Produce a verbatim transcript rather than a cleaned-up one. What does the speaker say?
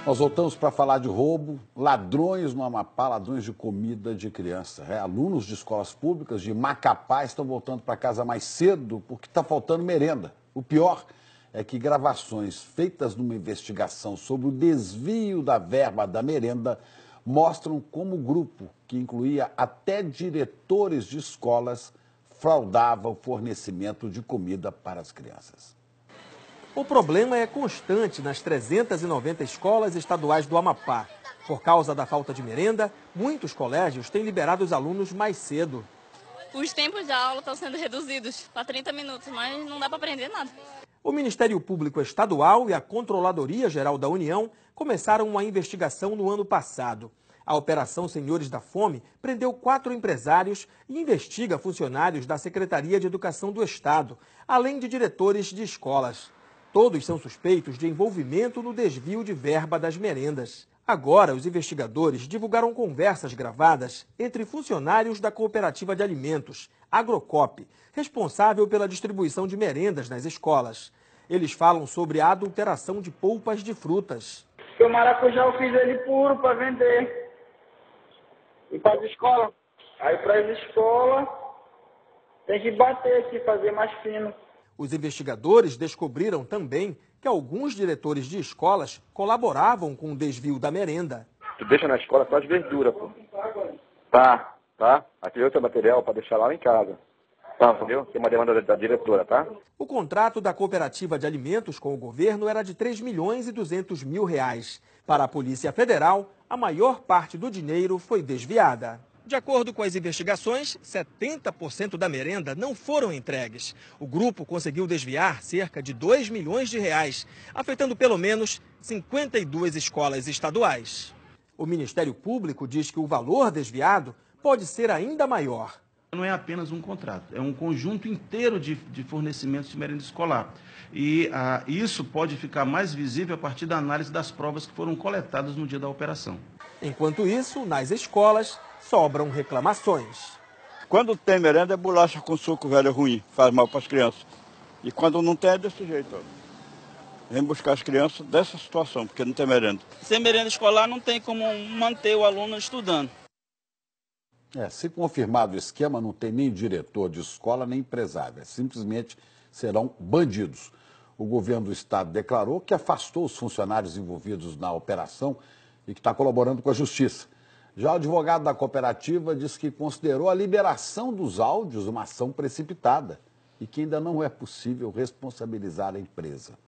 Nós voltamos para falar de roubo, ladrões no Amapá, ladrões de comida de criança. É, alunos de escolas públicas de Macapá estão voltando para casa mais cedo porque está faltando merenda. O pior é que gravações feitas numa investigação sobre o desvio da verba da merenda mostram como o grupo, que incluía até diretores de escolas, fraudava o fornecimento de comida para as crianças. O problema é constante nas trezentas e noventa escolas estaduais do Amapá. Por causa da falta de merenda, muitos colégios têm liberado os alunos mais cedo. Os tempos de aula estão sendo reduzidos para trinta minutos, mas não dá para aprender nada. O Ministério Público Estadual e a Controladoria Geral da União começaram uma investigação no ano passado. A Operação Senhores da Fome prendeu quatro empresários e investiga funcionários da Secretaria de Educação do Estado, além de diretores de escolas. Todos são suspeitos de envolvimento no desvio de verba das merendas. Agora, os investigadores divulgaram conversas gravadas entre funcionários da Cooperativa de Alimentos, Agrocop, responsável pela distribuição de merendas nas escolas. Eles falam sobre a adulteração de polpas de frutas. O maracujá eu fiz ele puro para vender. E para as escolas. Aí para as escolas tem que bater aqui, fazer mais fino. Os investigadores descobriram também que alguns diretores de escolas colaboravam com o desvio da merenda. Tu deixa na escola só as verduras, pô. Tá, tá. Aquele outro material para deixar lá em casa. Tá, entendeu? Tem uma demanda da, da diretora, tá? O contrato da Cooperativa de Alimentos com o governo era de três milhões e duzentos mil reais. Para a Polícia Federal, a maior parte do dinheiro foi desviada. De acordo com as investigações, setenta por cento da merenda não foram entregues. O grupo conseguiu desviar cerca de dois milhões de reais, afetando pelo menos cinquenta e duas escolas estaduais. O Ministério Público diz que o valor desviado pode ser ainda maior. Não é apenas um contrato, é um conjunto inteiro de, de fornecimentos de merenda escolar. E ah, isso pode ficar mais visível a partir da análise das provas que foram coletadas no dia da operação. Enquanto isso, nas escolas, sobram reclamações. Quando tem merenda é bolacha com suco velho ruim, faz mal para as crianças. E quando não tem é desse jeito. Ó. Vem buscar as crianças dessa situação, porque não tem merenda. Sem merenda escolar não tem como manter o aluno estudando. É, se confirmado o esquema, não tem nem diretor de escola, nem empresário. É, simplesmente serão bandidos. O governo do estado declarou que afastou os funcionários envolvidos na operação e que está colaborando com a justiça. Já o advogado da cooperativa diz que considerou a liberação dos áudios uma ação precipitada e que ainda não é possível responsabilizar a empresa.